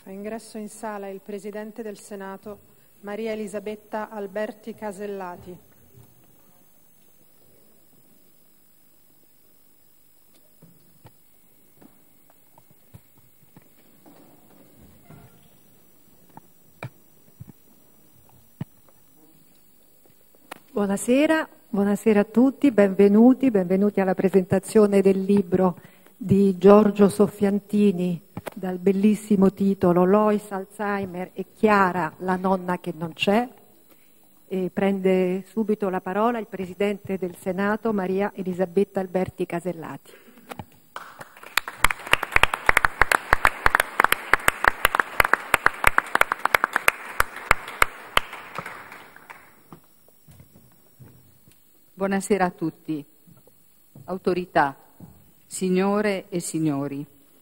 Fa ingresso in sala il Presidente del Senato, Maria Elisabetta Alberti Casellati. Buonasera a tutti, benvenuti alla presentazione del libro di Giorgio Soffiantini dal bellissimo titolo Lois, Alzheimer e Chiara, la nonna che non c'è. E prende subito la parola il Presidente del Senato, Maria Elisabetta Alberti Casellati. Buonasera a tutti, autorità, signore e signori.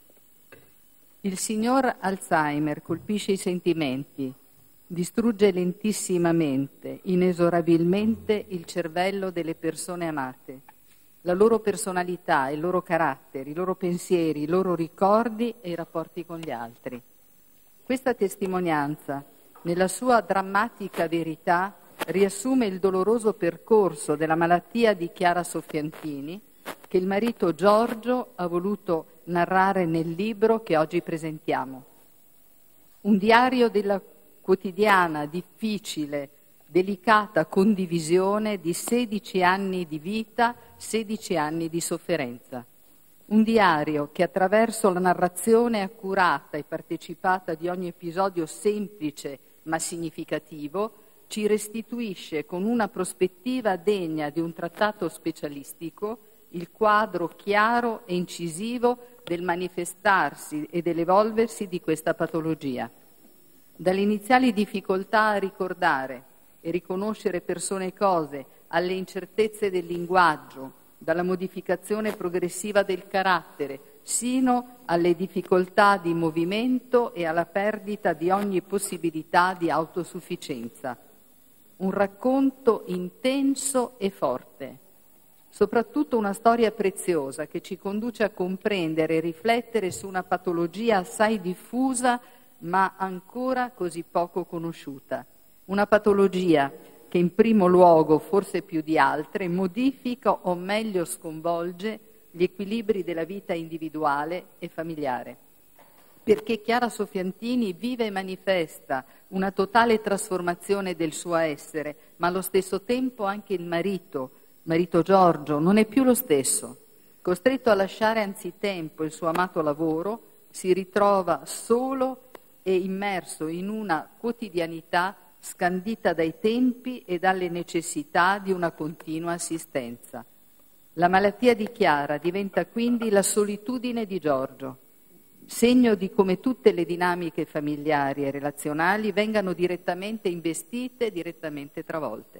Il signor Alzheimer colpisce i sentimenti, distrugge lentissimamente, inesorabilmente il cervello delle persone amate, la loro personalità, il loro carattere, i loro pensieri, i loro ricordi e i rapporti con gli altri. Questa testimonianza, nella sua drammatica verità, riassume il doloroso percorso della malattia di Chiara Soffiantini che il marito Giorgio ha voluto narrare nel libro che oggi presentiamo. Un diario della quotidiana, difficile, delicata condivisione di 16 anni di vita, 16 anni di sofferenza. Un diario che attraverso la narrazione accurata e partecipata di ogni episodio semplice ma significativo ci restituisce con una prospettiva degna di un trattato specialistico il quadro chiaro e incisivo del manifestarsi e dell'evolversi di questa patologia. Dalle iniziali difficoltà a ricordare e riconoscere persone e cose, alle incertezze del linguaggio, dalla modificazione progressiva del carattere, sino alle difficoltà di movimento e alla perdita di ogni possibilità di autosufficienza. Un racconto intenso e forte, soprattutto una storia preziosa che ci conduce a comprendere e riflettere su una patologia assai diffusa ma ancora così poco conosciuta. Una patologia che in primo luogo, forse più di altre, modifica o meglio sconvolge gli equilibri della vita individuale e familiare. Perché Chiara Soffiantini vive e manifesta una totale trasformazione del suo essere, ma allo stesso tempo anche il marito Giorgio, non è più lo stesso. Costretto a lasciare anzitempo il suo amato lavoro, si ritrova solo e immerso in una quotidianità scandita dai tempi e dalle necessità di una continua assistenza. La malattia di Chiara diventa quindi la solitudine di Giorgio, segno di come tutte le dinamiche familiari e relazionali vengano direttamente investite, direttamente travolte.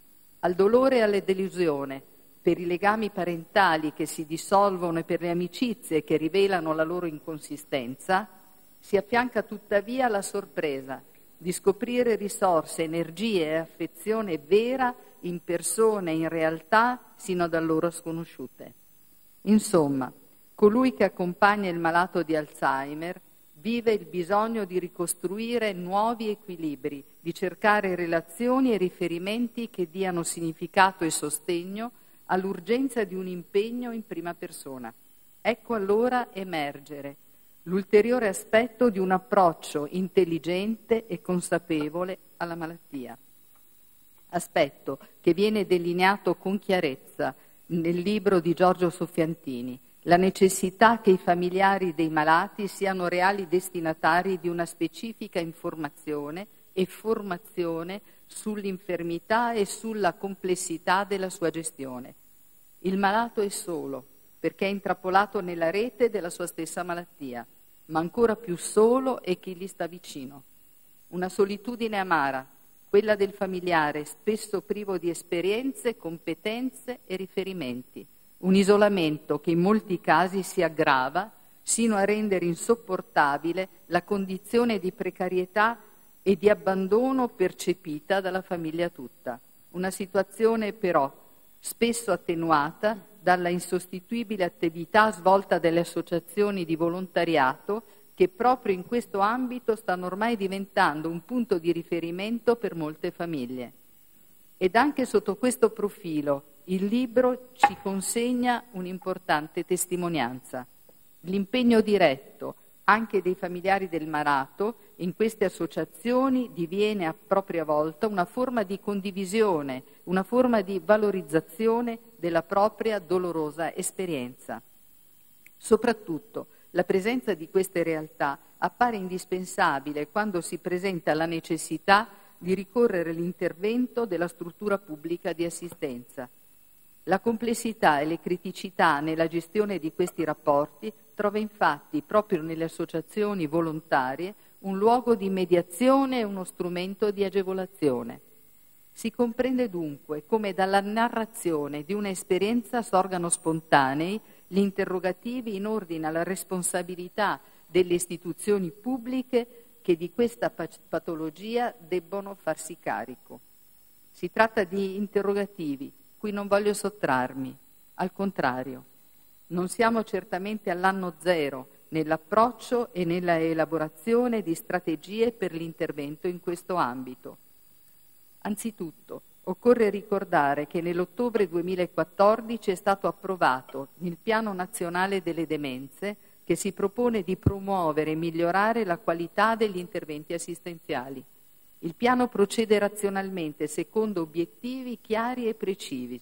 Al dolore e alla delusione, per i legami parentali che si dissolvono e per le amicizie che rivelano la loro inconsistenza, si affianca tuttavia la sorpresa di scoprire risorse, energie e affezione vera in persone e in realtà sino ad allora sconosciute. Insomma, colui che accompagna il malato di Alzheimer vive il bisogno di ricostruire nuovi equilibri, di cercare relazioni e riferimenti che diano significato e sostegno all'urgenza di un impegno in prima persona. Ecco allora emergere l'ulteriore aspetto di un approccio intelligente e consapevole alla malattia. Aspetto che viene delineato con chiarezza nel libro di Giorgio Soffiantini, la necessità che i familiari dei malati siano reali destinatari di una specifica informazione e formazione sull'infermità e sulla complessità della sua gestione. Il malato è solo, perché è intrappolato nella rete della sua stessa malattia, ma ancora più solo è chi gli sta vicino. Una solitudine amara, quella del familiare, spesso privo di esperienze, competenze e riferimenti. Un isolamento che in molti casi si aggrava sino a rendere insopportabile la condizione di precarietà e di abbandono percepita dalla famiglia tutta. Una situazione però spesso attenuata dalla insostituibile attività svolta dalle associazioni di volontariato che proprio in questo ambito stanno ormai diventando un punto di riferimento per molte famiglie. Ed anche sotto questo profilo il libro ci consegna un'importante testimonianza. L'impegno diretto anche dei familiari del malato in queste associazioni diviene a propria volta una forma di condivisione, una forma di valorizzazione della propria dolorosa esperienza. Soprattutto la presenza di queste realtà appare indispensabile quando si presenta la necessità di ricorrere all'intervento della struttura pubblica di assistenza. La complessità e le criticità nella gestione di questi rapporti trova infatti proprio nelle associazioni volontarie un luogo di mediazione e uno strumento di agevolazione. Si comprende dunque come dalla narrazione di un'esperienza sorgano spontanei gli interrogativi in ordine alla responsabilità delle istituzioni pubbliche che di questa patologia debbono farsi carico. Si tratta di interrogativi cui non voglio sottrarmi, al contrario. Non siamo certamente all'anno zero nell'approccio e nella elaborazione di strategie per l'intervento in questo ambito. Anzitutto, occorre ricordare che nell'ottobre 2014 è stato approvato il Piano Nazionale delle Demenze che si propone di promuovere e migliorare la qualità degli interventi assistenziali. Il piano procede razionalmente secondo obiettivi chiari e precisi: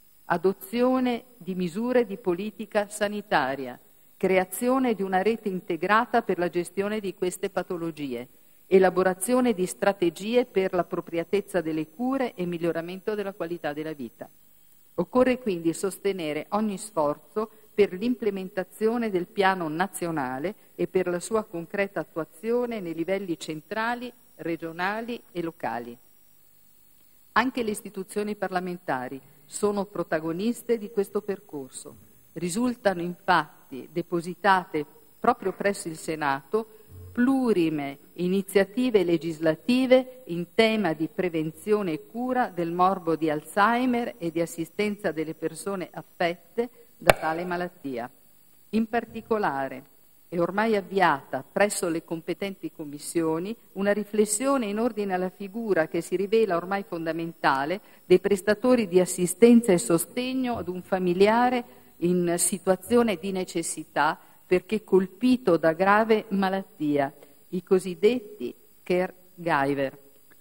adozione di misure di politica sanitaria, creazione di una rete integrata per la gestione di queste patologie, elaborazione di strategie per l'appropriatezza delle cure e miglioramento della qualità della vita. Occorre quindi sostenere ogni sforzo per l'implementazione del piano nazionale e per la sua concreta attuazione nei livelli centrali, regionali e locali. Anche le istituzioni parlamentari sono protagoniste di questo percorso. Risultano infatti depositate proprio presso il Senato plurime iniziative legislative in tema di prevenzione e cura del morbo di Alzheimer e di assistenza delle persone affette da tale malattia. In particolare, è ormai avviata presso le competenti commissioni una riflessione in ordine alla figura che si rivela ormai fondamentale dei prestatori di assistenza e sostegno ad un familiare in situazione di necessità perché colpito da grave malattia, i cosiddetti caregiver.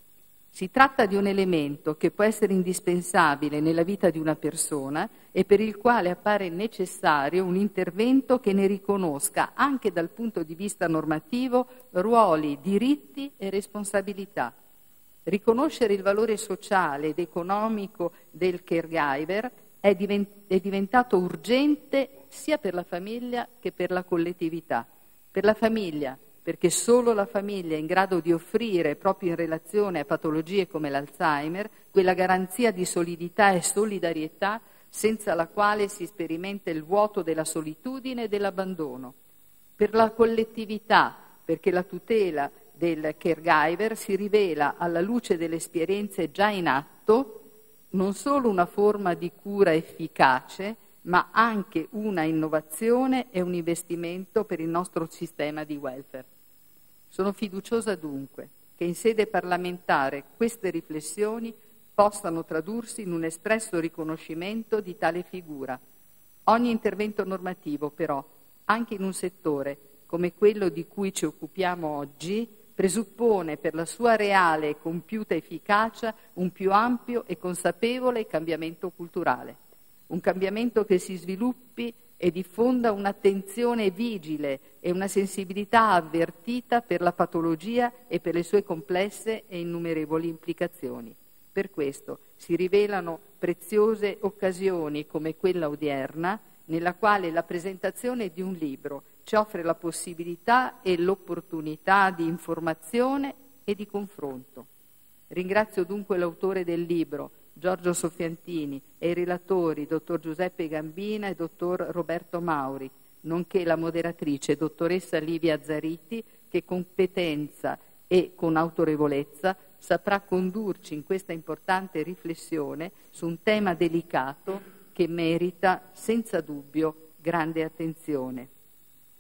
Si tratta di un elemento che può essere indispensabile nella vita di una persona e per il quale appare necessario un intervento che ne riconosca, anche dal punto di vista normativo, ruoli, diritti e responsabilità. Riconoscere il valore sociale ed economico del caregiver è diventato urgente sia per la famiglia che per la collettività. Per la famiglia, perché solo la famiglia è in grado di offrire, proprio in relazione a patologie come l'Alzheimer, quella garanzia di solidità e solidarietà senza la quale si sperimenta il vuoto della solitudine e dell'abbandono. Per la collettività, perché la tutela del caregiver si rivela, alla luce delle esperienze già in atto, non solo una forma di cura efficace, ma anche una innovazione e un investimento per il nostro sistema di welfare. Sono fiduciosa dunque che in sede parlamentare queste riflessioni possano tradursi in un espresso riconoscimento di tale figura. Ogni intervento normativo, però, anche in un settore come quello di cui ci occupiamo oggi, presuppone per la sua reale e compiuta efficacia un più ampio e consapevole cambiamento culturale. Un cambiamento che si sviluppi e diffonda un'attenzione vigile e una sensibilità avvertita per la patologia e per le sue complesse e innumerevoli implicazioni. Per questo si rivelano preziose occasioni come quella odierna, nella quale la presentazione di un libro ci offre la possibilità e l'opportunità di informazione e di confronto. Ringrazio dunque l'autore del libro, Giorgio Soffiantini, e i relatori, dottor Giuseppe Gambina e dottor Roberto Mauri, nonché la moderatrice, dottoressa Livia Zariti, che competenza e con autorevolezza saprà condurci in questa importante riflessione su un tema delicato che merita senza dubbio grande attenzione.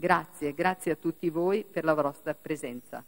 Grazie, grazie a tutti voi per la vostra presenza.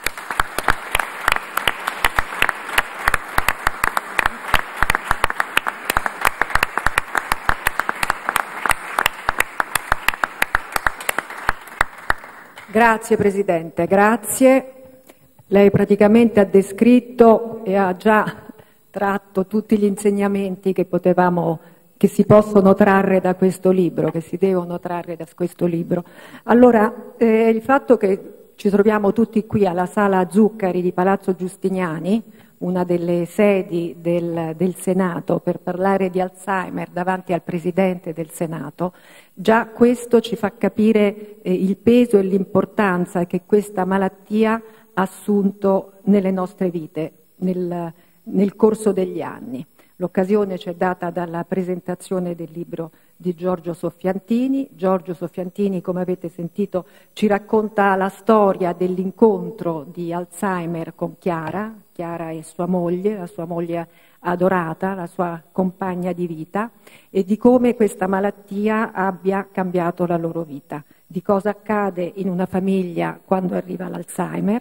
Grazie Presidente, grazie. Lei praticamente ha descritto e ha già tratto tutti gli insegnamenti che si possono trarre da questo libro, che si devono trarre da questo libro. Allora, il fatto che ci troviamo tutti qui alla Sala Zuccari di Palazzo Giustiniani, una delle sedi del Senato, per parlare di Alzheimer davanti al Presidente del Senato, già questo ci fa capire il peso e l'importanza che questa malattia ha assunto nelle nostre vite nel corso degli anni. L'occasione ci è data dalla presentazione del libro di Giorgio Soffiantini. Giorgio Soffiantini, come avete sentito, ci racconta la storia dell'incontro di Alzheimer con Chiara e sua moglie, la sua moglie adorata, la sua compagna di vita, e di come questa malattia abbia cambiato la loro vita, di cosa accade in una famiglia quando arriva l'Alzheimer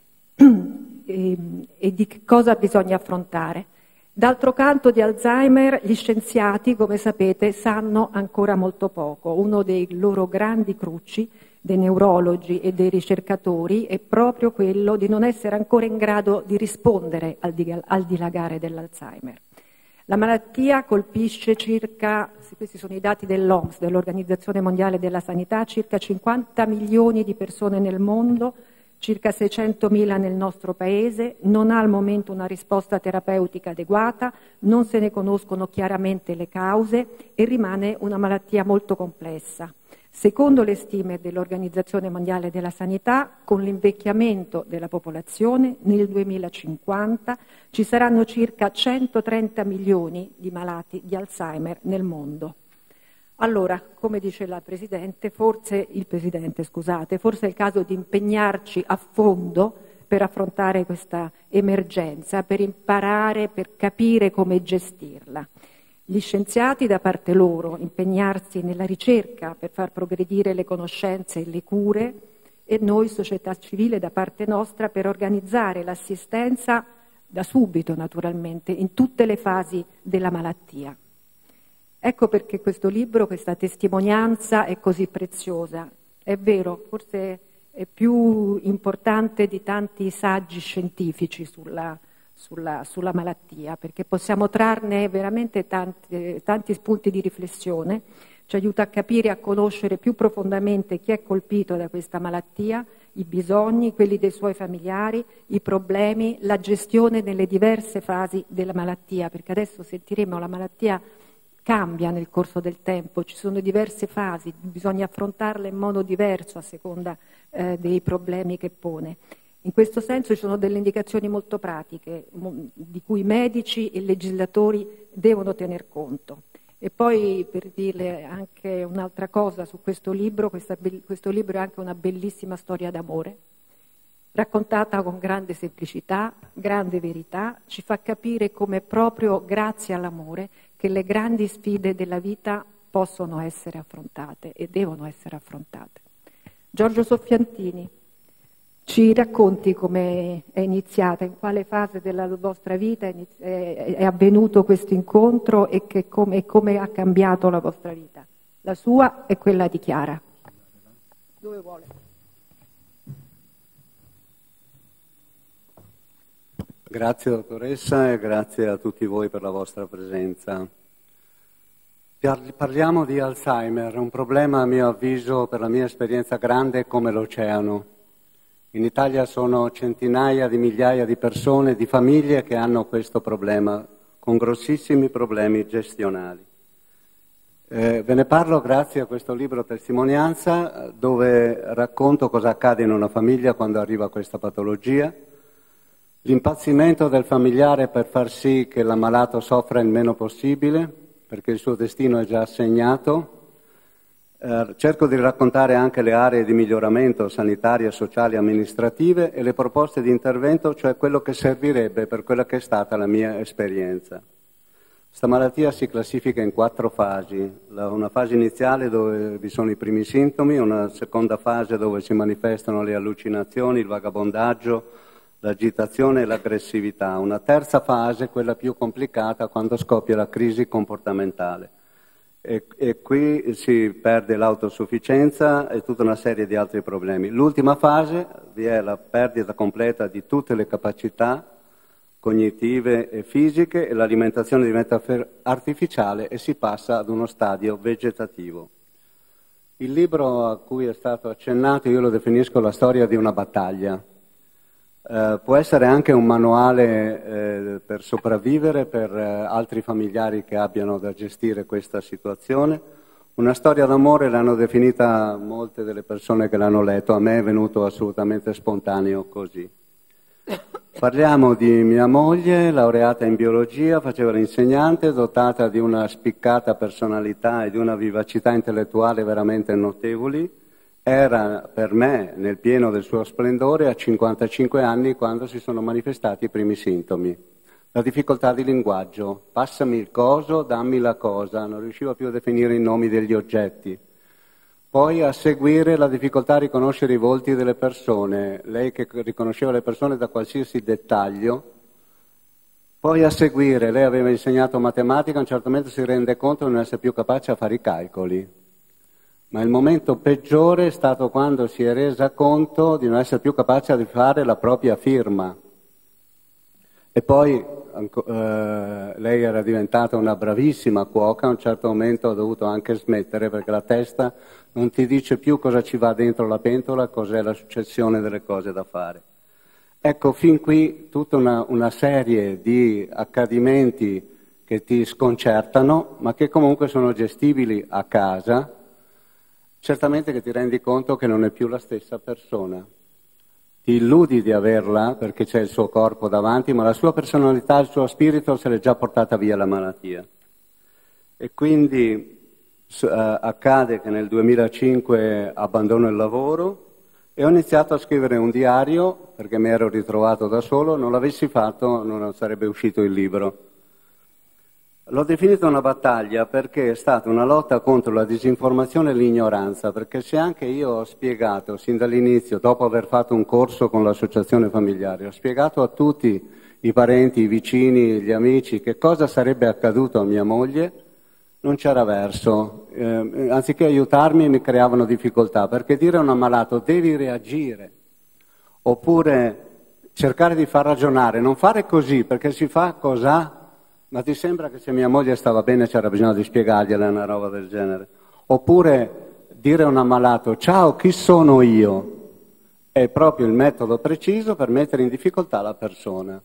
e di che cosa bisogna affrontare. D'altro canto di Alzheimer gli scienziati, come sapete, sanno ancora molto poco. Uno dei loro grandi cruci, dei neurologi e dei ricercatori, è proprio quello di non essere ancora in grado di rispondere al dilagare dell'Alzheimer. La malattia colpisce questi sono i dati dell'OMS, dell'Organizzazione Mondiale della Sanità, circa 50 milioni di persone nel mondo, circa 600.000 nel nostro paese, non ha al momento una risposta terapeutica adeguata, non se ne conoscono chiaramente le cause e rimane una malattia molto complessa. Secondo le stime dell'Organizzazione Mondiale della Sanità, con l'invecchiamento della popolazione, nel 2050 ci saranno circa 130 milioni di malati di Alzheimer nel mondo. Allora, come dice il Presidente, forse è il caso di impegnarci a fondo per affrontare questa emergenza, per imparare, per capire come gestirla. Gli scienziati da parte loro impegnarsi nella ricerca per far progredire le conoscenze e le cure, e noi società civile da parte nostra per organizzare l'assistenza da subito naturalmente in tutte le fasi della malattia. Ecco perché questo libro, questa testimonianza è così preziosa. È vero, forse è più importante di tanti saggi scientifici sulla malattia, perché possiamo trarne veramente tanti spunti di riflessione, ci aiuta a capire e a conoscere più profondamente chi è colpito da questa malattia, i bisogni, quelli dei suoi familiari, i problemi, la gestione nelle diverse fasi della malattia, perché adesso sentiremo la malattia cambia nel corso del tempo, ci sono diverse fasi, bisogna affrontarle in modo diverso a seconda dei problemi che pone. In questo senso ci sono delle indicazioni molto pratiche di cui i medici e i legislatori devono tener conto. E poi, per dirle anche un'altra cosa su questo libro, questo libro è anche una bellissima storia d'amore, raccontata con grande semplicità, grande verità, ci fa capire come proprio grazie all'amore che le grandi sfide della vita possono essere affrontate e devono essere affrontate. Giorgio Soffiantini, ci racconti come è iniziata, in quale fase della vostra vita è avvenuto questo incontro e come ha cambiato la vostra vita, la sua e quella di Chiara. Dove vuole? Grazie dottoressa e grazie a tutti voi per la vostra presenza. Parliamo di Alzheimer, un problema a mio avviso, per la mia esperienza, grande come l'oceano. In Italia sono centinaia di migliaia di persone, di famiglie che hanno questo problema, con grossissimi problemi gestionali. Ve ne parlo grazie a questo libro Testimonianza, dove racconto cosa accade in una famiglia quando arriva questa patologia, l'impazzimento del familiare per far sì che l'ammalato soffra il meno possibile, perché il suo destino è già assegnato. Cerco di raccontare anche le aree di miglioramento sanitarie, sociali, amministrative e le proposte di intervento, cioè quello che servirebbe per quella che è stata la mia esperienza. Questa malattia si classifica in 4 fasi, una fase iniziale dove vi sono i primi sintomi, una seconda fase dove si manifestano le allucinazioni, il vagabondaggio, l'agitazione e l'aggressività, una terza fase, quella più complicata, quando scoppia la crisi comportamentale. E qui si perde l'autosufficienza e tutta una serie di altri problemi. L'ultima fase vi è la perdita completa di tutte le capacità cognitive e fisiche e l'alimentazione diventa artificiale e si passa ad uno stadio vegetativo. Il libro a cui è stato accennato io lo definisco la storia di una battaglia. Può essere anche un manuale per sopravvivere per altri familiari che abbiano da gestire questa situazione. Una storia d'amore l'hanno definita molte delle persone che l'hanno letto, a me è venuto assolutamente spontaneo così. Parliamo di mia moglie, laureata in biologia, faceva l'insegnante, dotata di una spiccata personalità e di una vivacità intellettuale veramente notevoli. Era per me nel pieno del suo splendore a 55 anni quando si sono manifestati i primi sintomi. La difficoltà di linguaggio, passami il coso, dammi la cosa, non riusciva più a definire i nomi degli oggetti. Poi a seguire la difficoltà a riconoscere i volti delle persone, lei che riconosceva le persone da qualsiasi dettaglio. Poi a seguire, lei aveva insegnato matematica, a un certo momento si rende conto di non essere più capace a fare i calcoli. Ma il momento peggiore è stato quando si è resa conto di non essere più capace di fare la propria firma. E poi lei era diventata una bravissima cuoca, a un certo momento ha dovuto anche smettere perché la testa non ti dice più cosa ci va dentro la pentola, cos'è la successione delle cose da fare. Ecco, fin qui tutta una serie di accadimenti che ti sconcertano, ma che comunque sono gestibili a casa. Certamente che ti rendi conto che non è più la stessa persona. Ti illudi di averla perché c'è il suo corpo davanti, ma la sua personalità, il suo spirito se l'è già portata via la malattia. E quindi accade che nel 2005 abbandono il lavoro e ho iniziato a scrivere un diario perché mi ero ritrovato da solo, non l'avessi fatto non sarebbe uscito il libro. L'ho definita una battaglia perché è stata una lotta contro la disinformazione e l'ignoranza, perché se anche io ho spiegato sin dall'inizio, dopo aver fatto un corso con l'associazione familiare, ho spiegato a tutti i parenti, i vicini, gli amici che cosa sarebbe accaduto a mia moglie, non c'era verso. Anziché aiutarmi mi creavano difficoltà, perché dire a un ammalato devi reagire, oppure cercare di far ragionare, non fare così perché si fa cos'ha. Ma ti sembra che se mia moglie stava bene c'era bisogno di spiegargliela una roba del genere? Oppure dire a un ammalato, ciao, chi sono io? È proprio il metodo preciso per mettere in difficoltà la persona.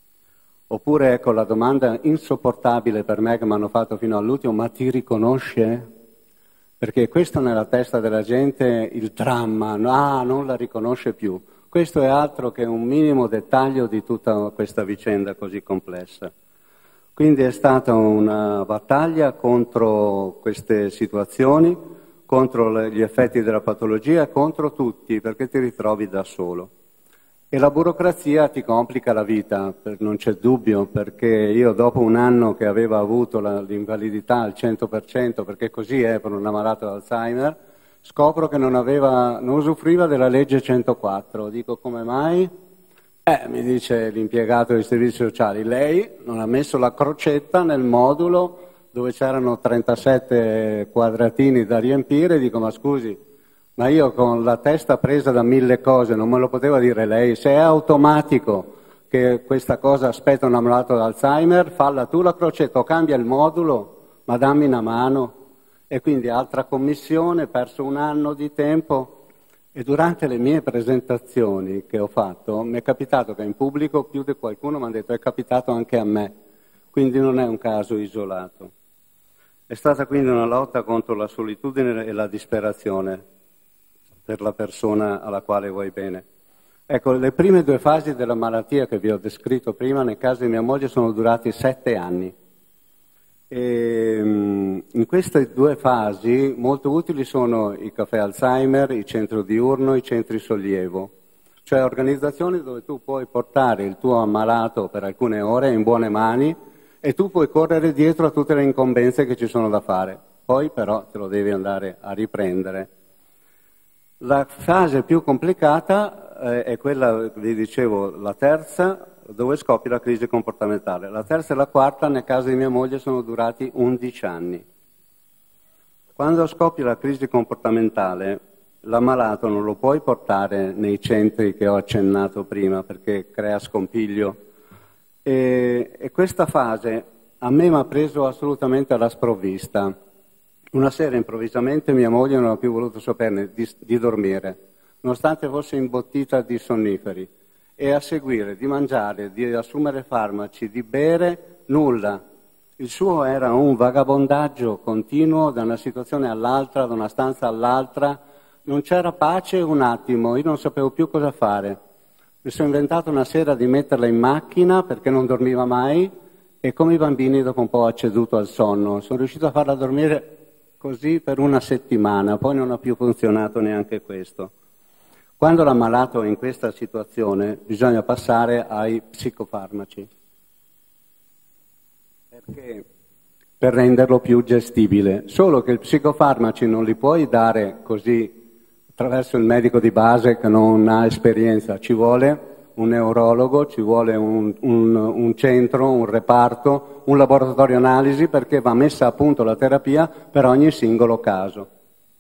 Oppure ecco la domanda insopportabile per me che mi hanno fatto fino all'ultimo, ma ti riconosce? Perché questo nella testa della gente il dramma, non la riconosce più. Questo è altro che un minimo dettaglio di tutta questa vicenda così complessa. Quindi è stata una battaglia contro queste situazioni, contro gli effetti della patologia e contro tutti, perché ti ritrovi da solo. E la burocrazia ti complica la vita, non c'è dubbio, perché io dopo un anno che avevo avuto l'invalidità al 100%, perché così è per un ammalato di Alzheimer, scopro che non usufruiva della legge 104. Dico, come mai? Mi dice l'impiegato dei servizi sociali, lei non ha messo la crocetta nel modulo dove c'erano 37 quadratini da riempire. Dico, ma scusi, ma io con la testa presa da 1000 cose non me lo poteva dire lei? Se è automatico che questa cosa aspetta un ammalato di Alzheimer, falla tu la crocetta o cambia il modulo, ma dammi una mano. E quindi altra commissione, perso un anno di tempo. E durante le mie presentazioni che ho fatto mi è capitato che in pubblico più di qualcuno mi ha detto è capitato anche a me, quindi non è un caso isolato. È stata quindi una lotta contro la solitudine e la disperazione per la persona alla quale vuoi bene. Ecco, le prime 2 fasi della malattia che vi ho descritto prima, nel caso di mia moglie, sono durati 7 anni. E in queste 2 fasi molto utili sono i caffè Alzheimer, i centri diurno, i centri sollievo, cioè organizzazioni dove tu puoi portare il tuo ammalato per alcune ore in buone mani e tu puoi correre dietro a tutte le incombenze che ci sono da fare. Poi però te lo devi andare a riprendere. La fase più complicata è quella, vi dicevo, la terza, dove scoppia la crisi comportamentale. La terza e la quarta, nel caso di mia moglie, sono durati 11 anni. Quando scoppia la crisi comportamentale, l'ammalato non lo puoi portare nei centri che ho accennato prima, perché crea scompiglio. E questa fase a me mi ha preso assolutamente alla sprovvista. Una sera improvvisamente mia moglie non ha più voluto saperne di dormire, nonostante fosse imbottita di sonniferi, e a seguire di mangiare, di assumere farmaci, di bere, nulla. Il suo era un vagabondaggio continuo da una situazione all'altra, da una stanza all'altra. Non c'era pace un attimo, io non sapevo più cosa fare. Mi sono inventato una sera di metterla in macchina perché non dormiva mai e come i bambini dopo un po' ha ceduto al sonno. Sono riuscito a farla dormire così per una settimana, poi non ha più funzionato neanche questo. Quando l'ammalato è in questa situazione bisogna passare ai psicofarmaci, perché per renderlo più gestibile. Solo che i psicofarmaci non li puoi dare così attraverso il medico di base che non ha esperienza, ci vuole un neurologo, ci vuole un centro, un reparto, un laboratorio analisi, perché va messa a punto la terapia per ogni singolo caso.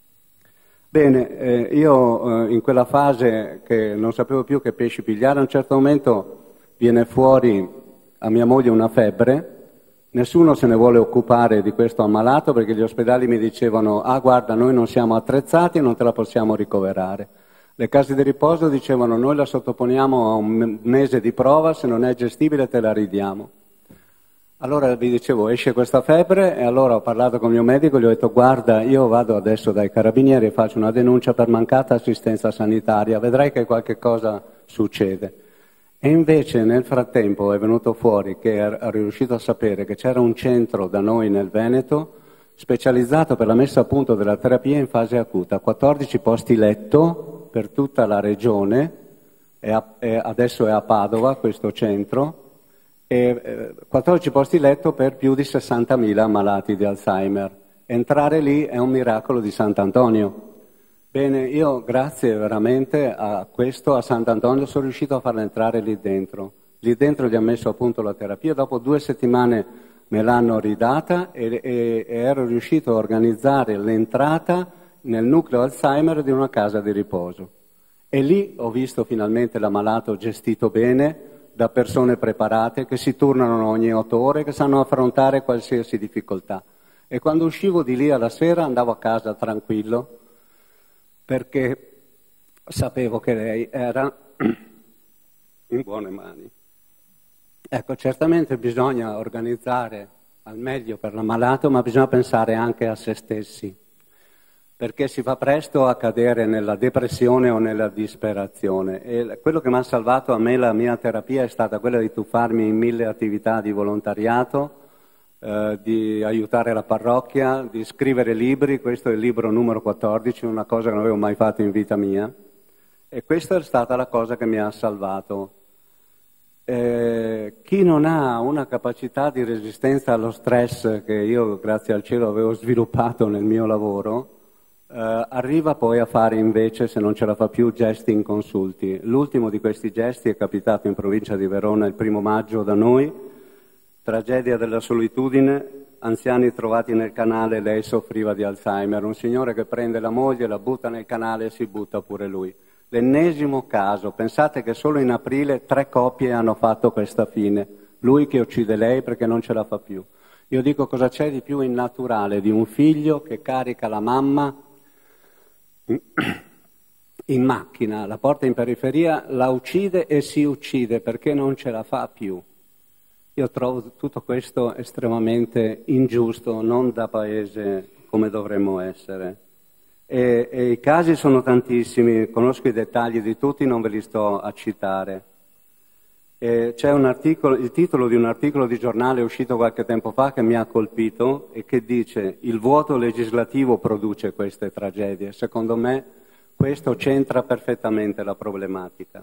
Bene, io in quella fase che non sapevo più che pesci pigliare, a un certo momento viene fuori a mia moglie una febbre. Nessuno se ne vuole occupare di questo ammalato perché gli ospedali mi dicevano guarda, noi non siamo attrezzati, non te la possiamo ricoverare. Le case di riposo dicevano noi la sottoponiamo a un mese di prova, se non è gestibile te la ridiamo. Allora vi dicevo esce questa febbre e allora ho parlato con il mio medico e gli ho detto guarda, io vado adesso dai carabinieri e faccio una denuncia per mancata assistenza sanitaria, vedrai che qualche cosa succede. E invece nel frattempo è venuto fuori che ero riuscito a sapere che c'era un centro da noi nel Veneto specializzato per la messa a punto della terapia in fase acuta, 14 posti letto per tutta la regione, adesso è a Padova questo centro, e 14 posti letto per più di 60.000 malati di Alzheimer. Entrare lì è un miracolo di Sant'Antonio. Bene, io grazie veramente a questo, a Sant'Antonio, sono riuscito a farla entrare lì dentro. Lì dentro gli ha messo a punto la terapia, dopo 2 settimane me l'hanno ridata e ero riuscito a organizzare l'entrata nel nucleo Alzheimer di una casa di riposo. E lì ho visto finalmente l'ammalato gestito bene, da persone preparate che si turnano ogni 8 ore, che sanno affrontare qualsiasi difficoltà. E quando uscivo di lì alla sera andavo a casa tranquillo, perché sapevo che lei era in buone mani. Ecco, certamente bisogna organizzare al meglio per l'ammalato, ma bisogna pensare anche a se stessi, perché si fa presto a cadere nella depressione o nella disperazione. E quello che mi ha salvato a me la mia terapia è stata quella di tuffarmi in 1000 attività di volontariato, di aiutare la parrocchia, di scrivere libri. Questo è il libro numero 14, una cosa che non avevo mai fatto in vita mia, e questa è stata la cosa che mi ha salvato. Chi non ha una capacità di resistenza allo stress che io grazie al cielo avevo sviluppato nel mio lavoro, arriva poi a fare invece, se non ce la fa più, gesti inconsulti. L'ultimo di questi gesti è capitato in provincia di Verona il 1° maggio da noi. Tragedia della solitudine, anziani trovati nel canale, lei soffriva di Alzheimer, un signore che prende la moglie, la butta nel canale e si butta pure lui. L'ennesimo caso, pensate che solo in aprile 3 coppie hanno fatto questa fine, lui che uccide lei perché non ce la fa più. Io dico cosa c'è di più innaturale di un figlio che carica la mamma in macchina, la porta in periferia, la uccide e si uccide perché non ce la fa più. Io trovo tutto questo estremamente ingiusto, non da paese come dovremmo essere. E i casi sono tantissimi, conosco i dettagli di tutti, non ve li sto a citare. C'è un articolo, il titolo di un articolo di giornale uscito qualche tempo fa che mi ha colpito e che dice: il vuoto legislativo produce queste tragedie. Secondo me questo centra perfettamente la problematica.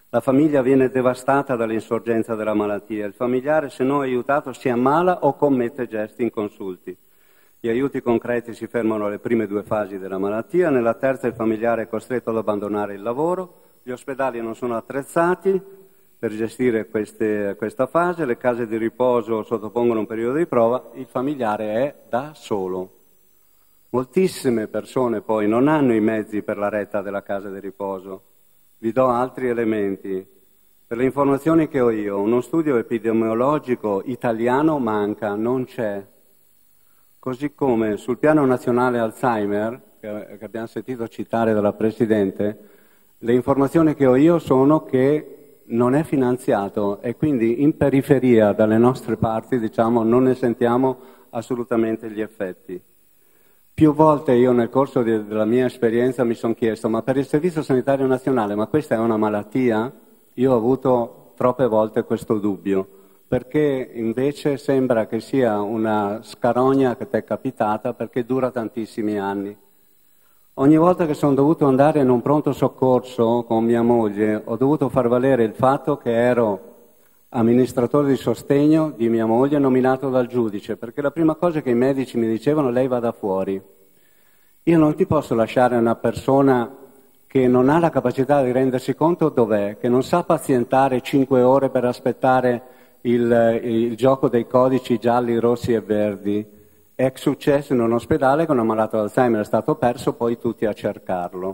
La famiglia viene devastata dall'insorgenza della malattia. Il familiare, se non aiutato, si ammala o commette gesti inconsulti. Gli aiuti concreti si fermano alle prime 2 fasi della malattia, nella terza il familiare è costretto ad abbandonare il lavoro, gli ospedali non sono attrezzati per gestire questa fase, le case di riposo sottopongono un periodo di prova, il familiare è da solo. Moltissime persone poi non hanno i mezzi per la retta della casa di riposo. Vi do altri elementi. Per le informazioni che ho io, uno studio epidemiologico italiano manca, non c'è. Così come sul piano nazionale Alzheimer, che abbiamo sentito citare dalla Presidente, le informazioni che ho io sono che non è finanziato e quindi in periferia dalle nostre parti, diciamo, non ne sentiamo assolutamente gli effetti. Più volte io nel corso della mia esperienza mi sono chiesto, ma per il Servizio Sanitario Nazionale, ma questa è una malattia? Io ho avuto troppe volte questo dubbio, perché invece sembra che sia una scarogna che ti è capitata perché dura tantissimi anni. Ogni volta che sono dovuto andare in un pronto soccorso con mia moglie, ho dovuto far valere il fatto che ero amministratore di sostegno di mia moglie nominato dal giudice, perché la prima cosa che i medici mi dicevano, lei vada fuori. Io non ti posso lasciare una persona che non ha la capacità di rendersi conto dov'è, che non sa pazientare 5 ore per aspettare il gioco dei codici gialli, rossi e verdi. È successo in un ospedale che un ammalato di Alzheimer è stato perso, poi tutti a cercarlo.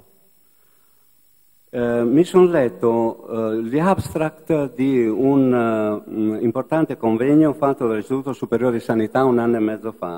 Mi sono letto gli abstract di un importante convegno fatto dall'Istituto Superiore di Sanità 1 anno e mezzo fa.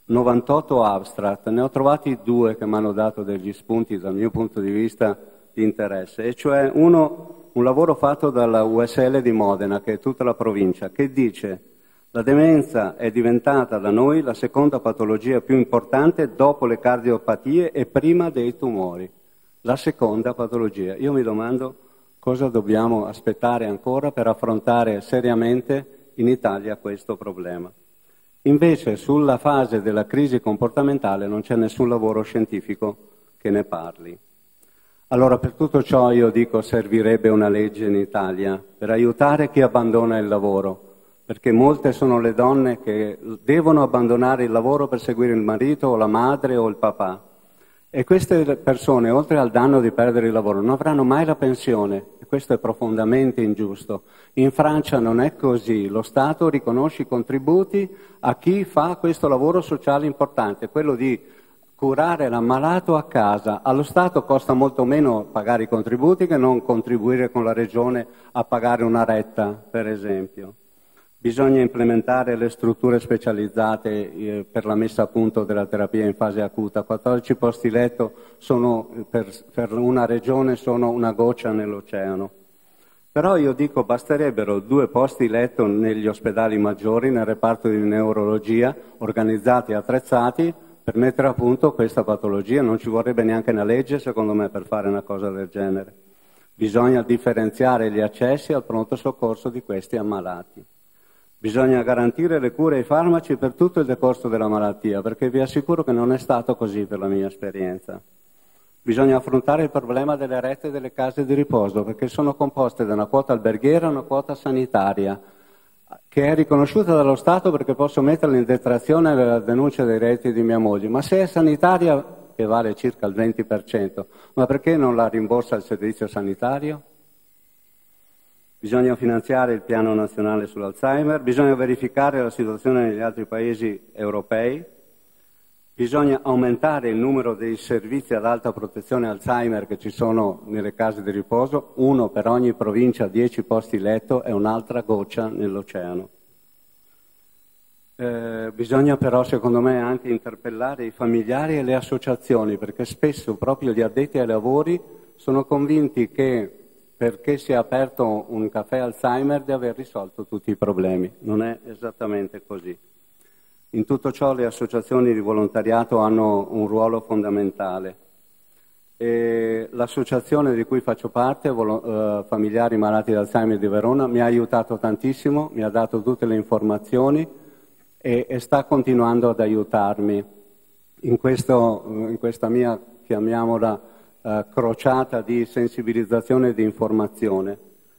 98 abstract, ne ho trovati 2 che mi hanno dato degli spunti dal mio punto di vista di interesse, e cioè un lavoro fatto dalla USL di Modena, che è tutta la provincia, che dice: la demenza è diventata da noi la seconda patologia più importante dopo le cardiopatie e prima dei tumori. La seconda patologia. Io mi domando cosa dobbiamo aspettare ancora per affrontare seriamente in Italia questo problema. Invece sulla fase della crisi comportamentale non c'è nessun lavoro scientifico che ne parli. Allora per tutto ciò io dico servirebbe una legge in Italia per aiutare chi abbandona il lavoro, perché molte sono le donne che devono abbandonare il lavoro per seguire il marito o la madre o il papà. E queste persone, oltre al danno di perdere il lavoro, non avranno mai la pensione, e questo è profondamente ingiusto. In Francia non è così, lo Stato riconosce i contributi a chi fa questo lavoro sociale importante, quello di curare l'ammalato a casa. Allo Stato costa molto meno pagare i contributi che non contribuire con la Regione a pagare una retta, per esempio. Bisogna implementare le strutture specializzate per la messa a punto della terapia in fase acuta. 14 posti letto sono, per una regione sono una goccia nell'oceano. Però io dico basterebbero 2 posti letto negli ospedali maggiori, nel reparto di neurologia, organizzati e attrezzati per mettere a punto questa patologia. Non ci vorrebbe neanche una legge, secondo me, per fare una cosa del genere. Bisogna differenziare gli accessi al pronto soccorso di questi ammalati. Bisogna garantire le cure e i farmaci per tutto il decorso della malattia, perché vi assicuro che non è stato così per la mia esperienza. Bisogna affrontare il problema delle rette delle case di riposo, perché sono composte da una quota alberghiera e una quota sanitaria, che è riconosciuta dallo Stato perché posso metterla in detrazione della denuncia dei redditi di mia moglie. Ma se è sanitaria, che vale circa il 20%, ma perché non la rimborsa il servizio sanitario? Bisogna finanziare il piano nazionale sull'Alzheimer, bisogna verificare la situazione negli altri paesi europei, bisogna aumentare il numero dei servizi ad alta protezione Alzheimer che ci sono nelle case di riposo, 1 per ogni provincia, 10 posti letto, è un'altra goccia nell'oceano. Bisogna però, secondo me, anche interpellare i familiari e le associazioni, perché spesso proprio gli addetti ai lavori sono convinti che perché si è aperto un caffè Alzheimer di aver risolto tutti i problemi. Non è esattamente così. In tutto ciò le associazioni di volontariato hanno un ruolo fondamentale. E l'associazione di cui faccio parte, Familiari Malati di Alzheimer di Verona, mi ha aiutato tantissimo, mi ha dato tutte le informazioni e sta continuando ad aiutarmi in questa mia, chiamiamola, crociata di sensibilizzazione e di informazione.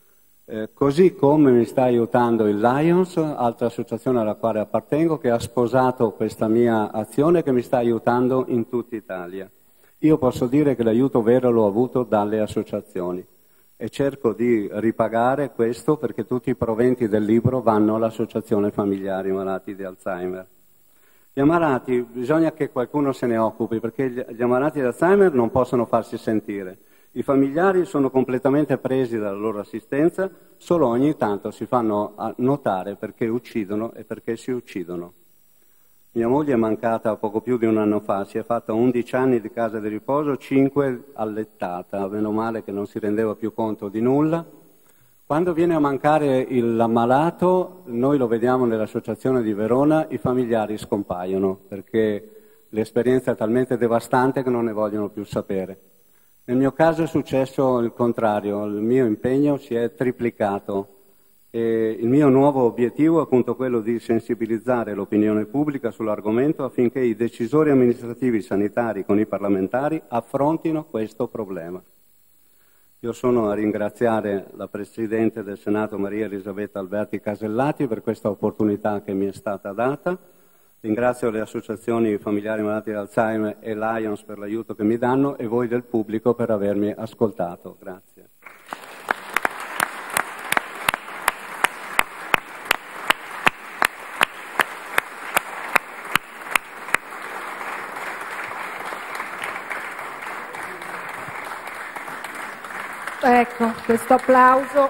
così come mi sta aiutando il Lions, altra associazione alla quale appartengo, che ha sposato questa mia azione, che mi sta aiutando in tutta Italia. Io posso dire che l'aiuto vero l'ho avuto dalle associazioni e cerco di ripagare questo perché tutti i proventi del libro vanno all'Associazione Familiari Malati di Alzheimer. Gli ammalati, bisogna che qualcuno se ne occupi perché gli ammalati di Alzheimer non possono farsi sentire. I familiari sono completamente presi dalla loro assistenza, solo ogni tanto si fanno notare perché uccidono e perché si uccidono. Mia moglie è mancata poco più di un anno fa, si è fatta 11 anni di casa di riposo, 5 allettata, meno male che non si rendeva più conto di nulla. Quando viene a mancare l'ammalato, noi lo vediamo nell'associazione di Verona, i familiari scompaiono perché l'esperienza è talmente devastante che non ne vogliono più sapere. Nel mio caso è successo il contrario, il mio impegno si è triplicato e il mio nuovo obiettivo è appunto quello di sensibilizzare l'opinione pubblica sull'argomento affinché i decisori amministrativi sanitari con i parlamentari affrontino questo problema. Io sono a ringraziare la Presidente del Senato Maria Elisabetta Alberti Casellati per questa opportunità che mi è stata data. Ringrazio le associazioni familiari malati di Alzheimer e Lions per l'aiuto che mi danno e voi del pubblico per avermi ascoltato. Grazie. Ecco, questo applauso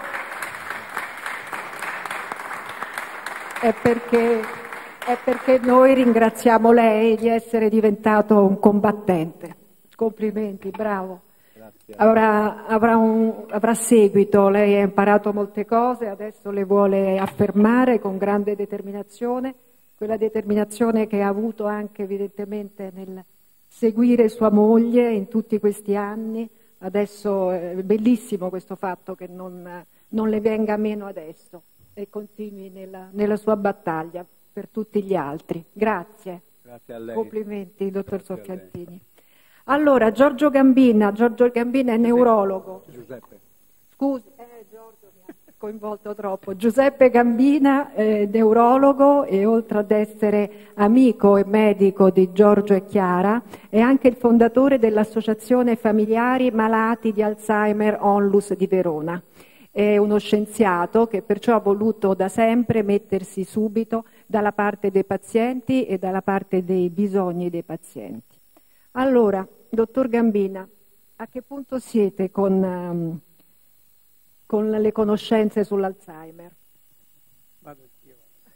è perché noi ringraziamo lei di essere diventato un combattente. Complimenti, bravo. Grazie. Avrà seguito, lei ha imparato molte cose, adesso le vuole affermare con grande determinazione, quella determinazione che ha avuto anche evidentemente nel seguire sua moglie in tutti questi anni. Adesso è bellissimo questo fatto che non le venga meno adesso e continui nella sua battaglia per tutti gli altri. Grazie. Grazie a lei. Complimenti, dottor Soffiantini. Allora, Giorgio Gambina è neurologo. Giuseppe. Scusi, Giorgio mi ha coinvolto troppo. Giuseppe Gambina, neurologo e oltre ad essere amico e medico di Giorgio e Chiara, è anche il fondatore dell'Associazione Familiari Malati di Alzheimer Onlus di Verona. È uno scienziato che perciò ha voluto da sempre mettersi subito dalla parte dei pazienti e dalla parte dei bisogni dei pazienti. Allora, dottor Gambina, a che punto siete con le conoscenze sull'Alzheimer? Vado anch'io.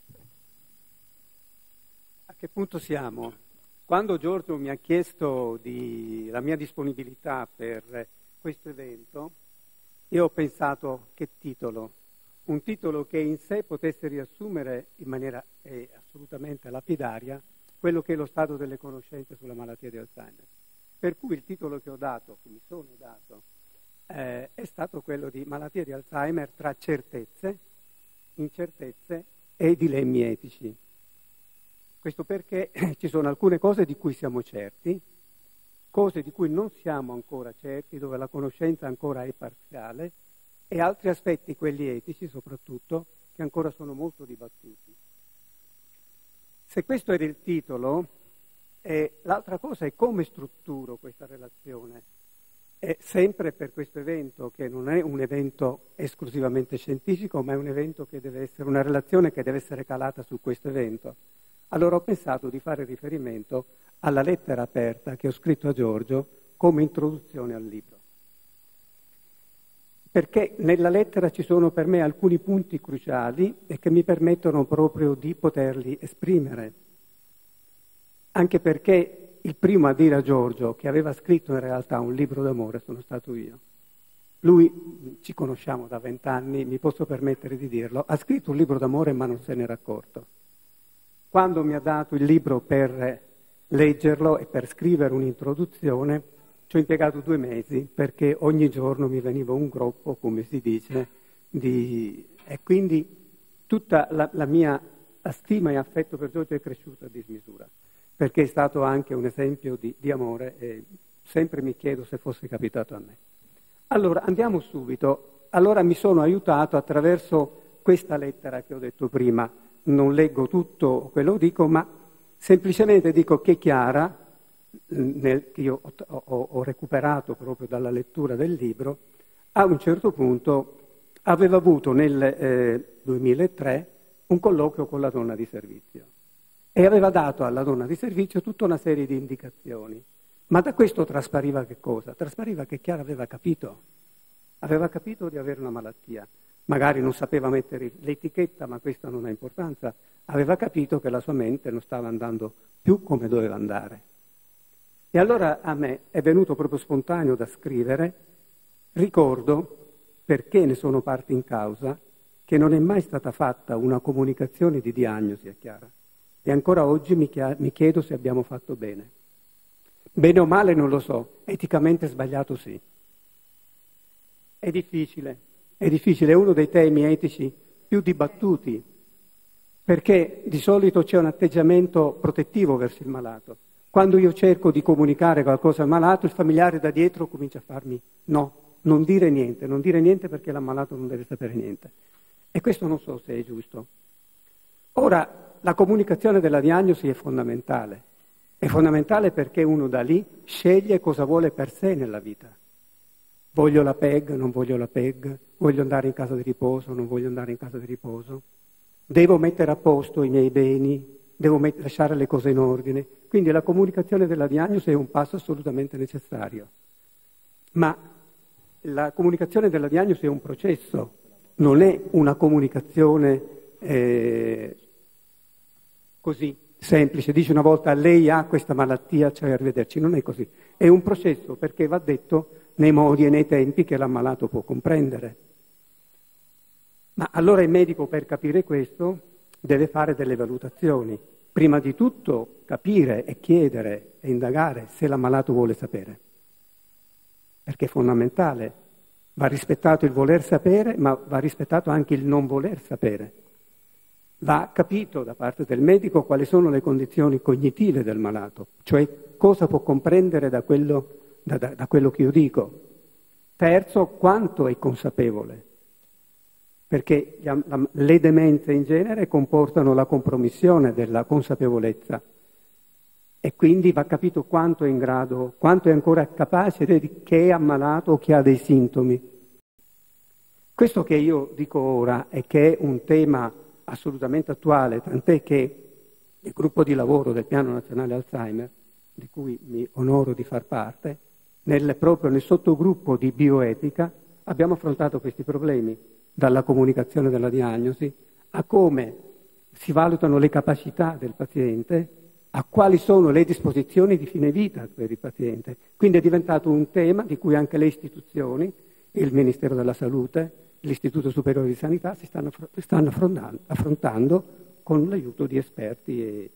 A che punto siamo? Quando Giorgio mi ha chiesto la mia disponibilità per questo evento, io ho pensato che titolo? Un titolo che in sé potesse riassumere in maniera assolutamente lapidaria quello che è lo stato delle conoscenze sulla malattia di Alzheimer. Per cui il titolo che mi sono dato, è stato quello di malattia di Alzheimer tra certezze, incertezze e dilemmi etici. Questo perché ci sono alcune cose di cui siamo certi, cose di cui non siamo ancora certi, dove la conoscenza ancora è parziale, e altri aspetti, quelli etici soprattutto, che ancora sono molto dibattuti. Se questo era il titolo, l'altra cosa è come strutturo questa relazione. Sempre per questo evento, che non è un evento esclusivamente scientifico, ma è un evento che deve essere una relazione che deve essere calata su questo evento. Allora ho pensato di fare riferimento alla lettera aperta che ho scritto a Giorgio come introduzione al libro. Perché nella lettera ci sono per me alcuni punti cruciali e che mi permettono proprio di poterli esprimere. Anche perché il primo a dire a Giorgio che aveva scritto in realtà un libro d'amore sono stato io. Lui, ci conosciamo da 20 anni, mi posso permettere di dirlo, ha scritto un libro d'amore ma non se n'era accorto. Quando mi ha dato il libro per leggerlo e per scrivere un'introduzione, ci ho impiegato 2 mesi perché ogni giorno mi veniva un groppo, come si dice, e quindi tutta la mia stima e affetto per Giorgio è cresciuta a dismisura, perché è stato anche un esempio di amore e sempre mi chiedo se fosse capitato a me. Allora, andiamo subito. allora mi sono aiutato attraverso questa lettera che ho detto prima. Non leggo tutto quello che dico, ma semplicemente dico che Chiara, che io ho recuperato proprio dalla lettura del libro, a un certo punto aveva avuto nel 2003 un colloquio con la donna di servizio e aveva dato alla donna di servizio tutta una serie di indicazioni. Ma da questo traspariva che cosa? Traspariva che Chiara aveva capito di avere una malattia. Magari non sapeva mettere l'etichetta, ma questa non ha importanza. Aveva capito che la sua mente non stava andando più come doveva andare. E allora a me è venuto proprio spontaneo da scrivere, ricordo, perché ne sono parte in causa, che non è mai stata fatta una comunicazione di diagnosi a Chiara. E ancora oggi mi chiedo se abbiamo fatto bene. Bene o male non lo so, eticamente sbagliato sì. È difficile, è uno dei temi etici più dibattuti, perché di solito c'è un atteggiamento protettivo verso il malato. Quando io cerco di comunicare qualcosa al malato, il familiare da dietro comincia a farmi no, non dire niente perché l'ammalato non deve sapere niente. E questo non so se è giusto. Ora, la comunicazione della diagnosi è fondamentale perché uno da lì sceglie cosa vuole per sé nella vita. Voglio la PEG, non voglio la PEG, voglio andare in casa di riposo, non voglio andare in casa di riposo, devo mettere a posto i miei beni, devo lasciare le cose in ordine. Quindi la comunicazione della diagnosi è un passo assolutamente necessario. Ma la comunicazione della diagnosi è un processo, non è una comunicazione così semplice. Dice una volta lei ha questa malattia, cioè arrivederci, non è così. È un processo perché va detto nei modi e nei tempi che l'ammalato può comprendere. Ma allora il medico, per capire questo, deve fare delle valutazioni. Prima di tutto capire e chiedere e indagare se l'ammalato vuole sapere, perché è fondamentale. Va rispettato il voler sapere, ma va rispettato anche il non voler sapere. Va capito da parte del medico quali sono le condizioni cognitive del malato, cioè cosa può comprendere da quello che io dico. Terzo, quanto è consapevole, perché le demenze in genere comportano la compromissione della consapevolezza e quindi va capito quanto è in grado, quanto è ancora capace che è ammalato o che ha dei sintomi. Questo che io dico ora è che è un tema assolutamente attuale, tant'è che il gruppo di lavoro del Piano Nazionale Alzheimer, di cui mi onoro di far parte, proprio nel sottogruppo di bioetica abbiamo affrontato questi problemi, dalla comunicazione della diagnosi a come si valutano le capacità del paziente, a quali sono le disposizioni di fine vita per il paziente. Quindi è diventato un tema di cui anche le istituzioni, il Ministero della Salute, l'Istituto Superiore di Sanità si stanno affrontando con l'aiuto di esperti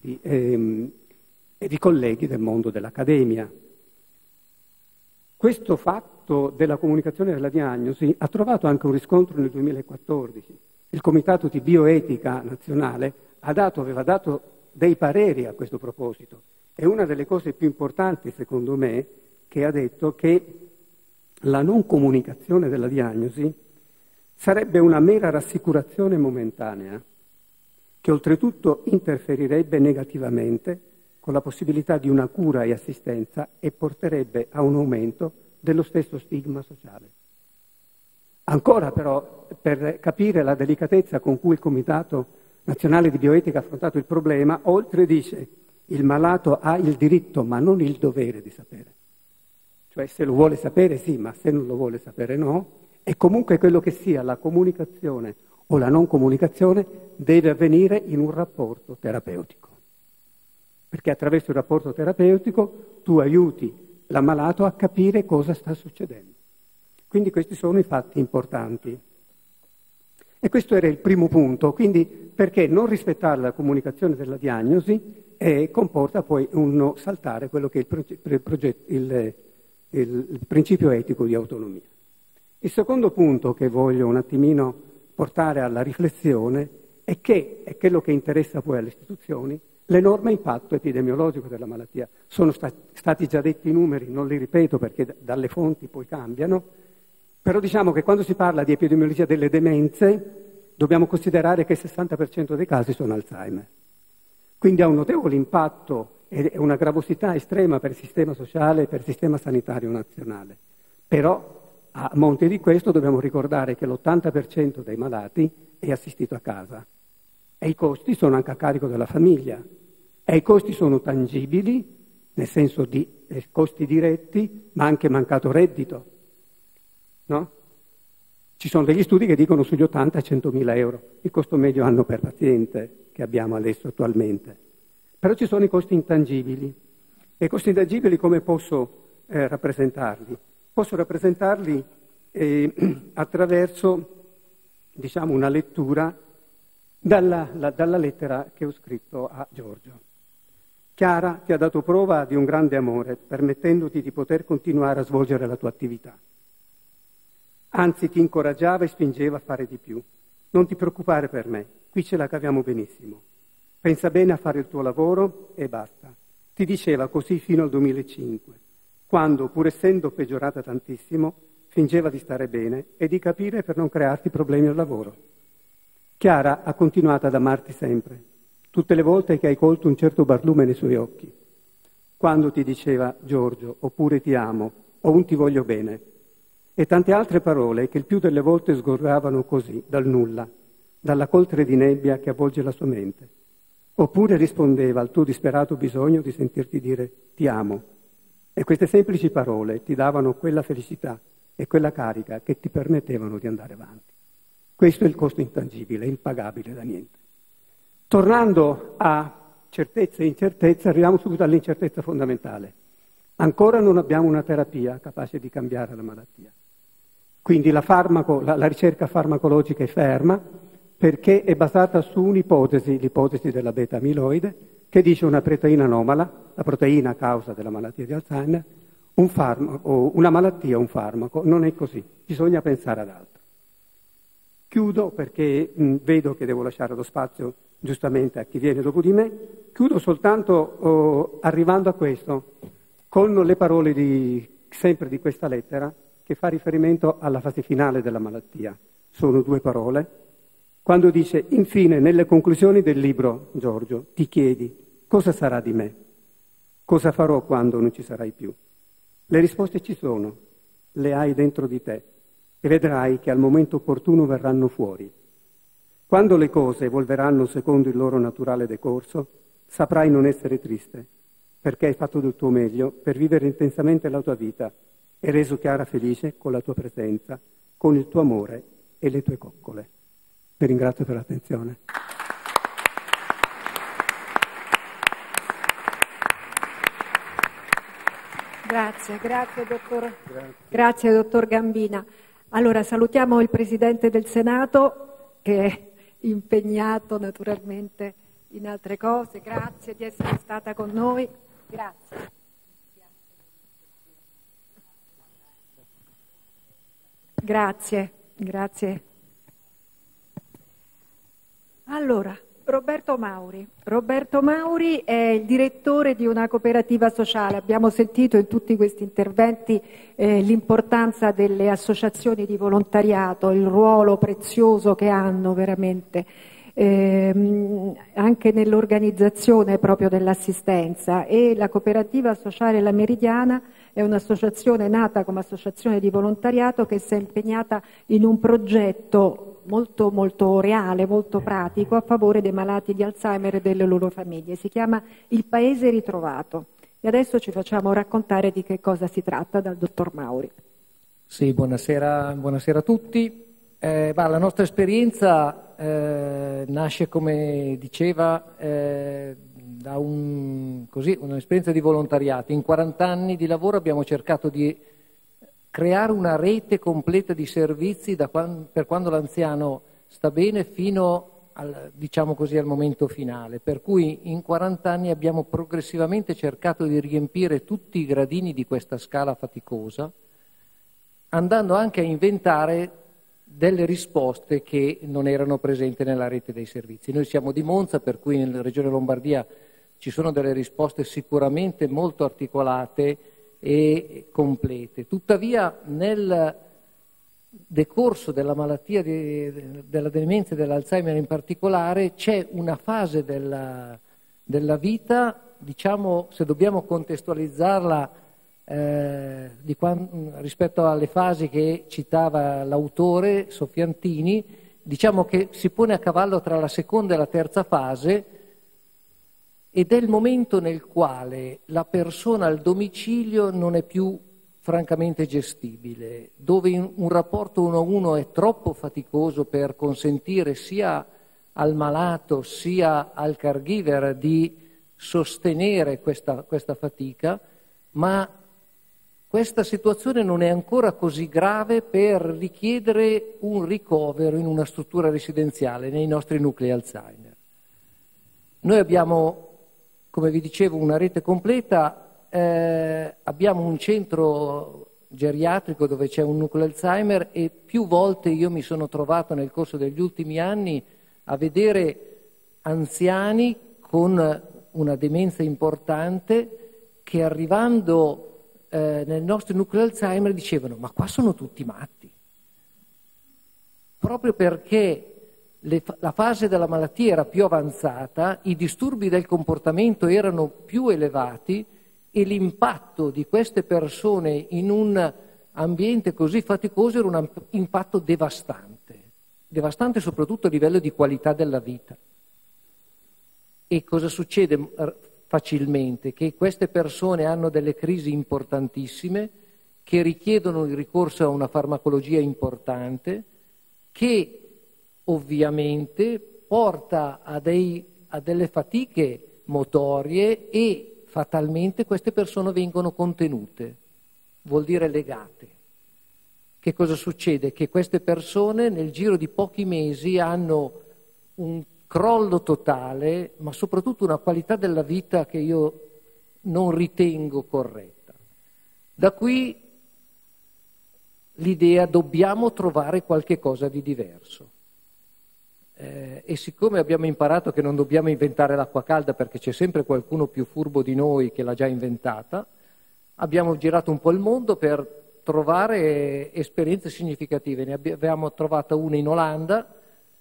e di colleghi del mondo dell'accademia. Questo fatto della comunicazione della diagnosi ha trovato anche un riscontro nel 2014. Il Comitato di Bioetica Nazionale aveva dato dei pareri a questo proposito e una delle cose più importanti, secondo me, che ha detto che la non comunicazione della diagnosi sarebbe una mera rassicurazione momentanea, che oltretutto interferirebbe negativamente con la possibilità di una cura e assistenza e porterebbe a un aumento dello stesso stigma sociale. Ancora però, per capire la delicatezza con cui il Comitato Nazionale di Bioetica ha affrontato il problema, oltre dice il malato ha il diritto ma non il dovere di sapere. Cioè se lo vuole sapere sì, ma se non lo vuole sapere no, e comunque quello che sia la comunicazione o la non comunicazione deve avvenire in un rapporto terapeutico. Perché attraverso il rapporto terapeutico tu aiuti l'ammalato a capire cosa sta succedendo. Quindi questi sono i fatti importanti. E questo era il primo punto, quindi perché non rispettare la comunicazione della diagnosi comporta poi un saltare quello che è il principio etico di autonomia. Il secondo punto che voglio un attimino portare alla riflessione è che è quello che interessa poi alle istituzioni, l'enorme impatto epidemiologico della malattia. Sono stati già detti i numeri, non li ripeto perché dalle fonti poi cambiano, Però diciamo che quando si parla di epidemiologia delle demenze dobbiamo considerare che il 60% dei casi sono Alzheimer. Quindi ha un notevole impatto e una gravosità estrema per il sistema sociale e per il sistema sanitario nazionale. Però a monte di questo dobbiamo ricordare che l'80% dei malati è assistito a casa e i costi sono anche a carico della famiglia e i costi sono tangibili, nel senso di costi diretti, ma anche mancato reddito, no? Ci sono degli studi che dicono sugli 80 a 100.000 euro il costo medio anno per paziente che abbiamo adesso attualmente. Però ci sono i costi intangibili. E i costi intangibili come posso rappresentarli? Posso rappresentarli attraverso, diciamo, una lettura dalla lettera che ho scritto a Giorgio. Chiara ti ha dato prova di un grande amore, permettendoti di poter continuare a svolgere la tua attività. Anzi, ti incoraggiava e spingeva a fare di più. Non ti preoccupare per me, qui ce la caviamo benissimo. Pensa bene a fare il tuo lavoro e basta. Ti diceva così fino al 2005, quando, pur essendo peggiorata tantissimo, fingeva di stare bene e di capire per non crearti problemi al lavoro. Chiara ha continuato ad amarti sempre, tutte le volte che hai colto un certo barlume nei suoi occhi, quando ti diceva Giorgio, oppure ti amo, o un ti voglio bene, e tante altre parole che il più delle volte sgorgavano così, dal nulla, dalla coltre di nebbia che avvolge la sua mente. Oppure rispondeva al tuo disperato bisogno di sentirti dire ti amo. E queste semplici parole ti davano quella felicità e quella carica che ti permettevano di andare avanti. Questo è il costo intangibile, impagabile da niente. Tornando a certezza e incertezza, arriviamo subito all'incertezza fondamentale. Ancora non abbiamo una terapia capace di cambiare la malattia. Quindi la ricerca farmacologica è ferma perché è basata su un'ipotesi, l'ipotesi della beta-amiloide, che dice una proteina anomala, la proteina a causa della malattia di Alzheimer, una malattia, un farmaco. Non è così, bisogna pensare ad altro. Chiudo perché vedo che devo lasciare lo spazio giustamente a chi viene dopo di me. Chiudo soltanto arrivando a questo, con le parole sempre di questa lettera, che fa riferimento alla fase finale della malattia. Sono 2 parole. Quando dice, infine, nelle conclusioni del libro, Giorgio, ti chiedi, cosa sarà di me? Cosa farò quando non ci sarai più? Le risposte ci sono, le hai dentro di te e vedrai che al momento opportuno verranno fuori. Quando le cose evolveranno secondo il loro naturale decorso, saprai non essere triste, perché hai fatto del tuo meglio per vivere intensamente la tua vita e reso Chiara felice con la tua presenza, con il tuo amore e le tue coccole. Vi ringrazio per l'attenzione. Grazie, dottor Gambina. Allora salutiamo il Presidente del Senato che è impegnato naturalmente in altre cose. Grazie di essere stata con noi. Grazie. Grazie. Allora, Roberto Mauri è il direttore di una cooperativa sociale. Abbiamo sentito in tutti questi interventi l'importanza delle associazioni di volontariato, il ruolo prezioso che hanno veramente anche nell'organizzazione proprio dell'assistenza, e la cooperativa sociale La Meridiana è un'associazione nata come associazione di volontariato che si è impegnata in un progetto molto molto reale, molto pratico a favore dei malati di Alzheimer e delle loro famiglie. Si chiama Il Paese Ritrovato e adesso ci facciamo raccontare di che cosa si tratta dal dottor Mauri. Sì, buonasera a tutti. La nostra esperienza nasce, come diceva, da un'esperienza di volontariato. In 40 anni di lavoro abbiamo cercato di creare una rete completa di servizi per quando l'anziano sta bene fino al momento finale. Per cui in 40 anni abbiamo progressivamente cercato di riempire tutti i gradini di questa scala faticosa, andando anche a inventare delle risposte che non erano presenti nella rete dei servizi. Noi siamo di Monza, per cui nella regione Lombardia ci sono delle risposte sicuramente molto articolate e complete. Tuttavia nel decorso della malattia della demenza e dell'Alzheimer in particolare, c'è una fase della vita, diciamo, se dobbiamo contestualizzarla rispetto alle fasi che citava l'autore Soffiantini, diciamo che si pone a cavallo tra la seconda e la terza fase, ed è il momento nel quale la persona al domicilio non è più francamente gestibile, dove un rapporto 1-1 è troppo faticoso per consentire sia al malato sia al caregiver di sostenere questa fatica, ma questa situazione non è ancora così grave per richiedere un ricovero in una struttura residenziale nei nostri nuclei Alzheimer. Noi abbiamo, come vi dicevo, una rete completa. Abbiamo un centro geriatrico dove c'è un nucleo Alzheimer, e più volte io mi sono trovato nel corso degli ultimi anni a vedere anziani con una demenza importante che, arrivando nel nostro nucleo Alzheimer, dicevano: ma qua sono tutti matti, proprio perché la fase della malattia era più avanzata, i disturbi del comportamento erano più elevati, e l'impatto di queste persone in un ambiente così faticoso era un impatto devastante soprattutto a livello di qualità della vita. E cosa succede facilmente? Che queste persone hanno delle crisi importantissime che richiedono il ricorso a una farmacologia importante, che ovviamente porta a delle fatiche motorie, e fatalmente queste persone vengono contenute, vuol dire legate. Che cosa succede? Che queste persone nel giro di pochi mesi hanno un crollo totale, ma soprattutto una qualità della vita che io non ritengo corretta. Da qui l'idea: dobbiamo trovare qualche cosa di diverso. E siccome abbiamo imparato che non dobbiamo inventare l'acqua calda, perché c'è sempre qualcuno più furbo di noi che l'ha già inventata, abbiamo girato un po' il mondo per trovare esperienze significative. Ne abbiamo trovata una in Olanda,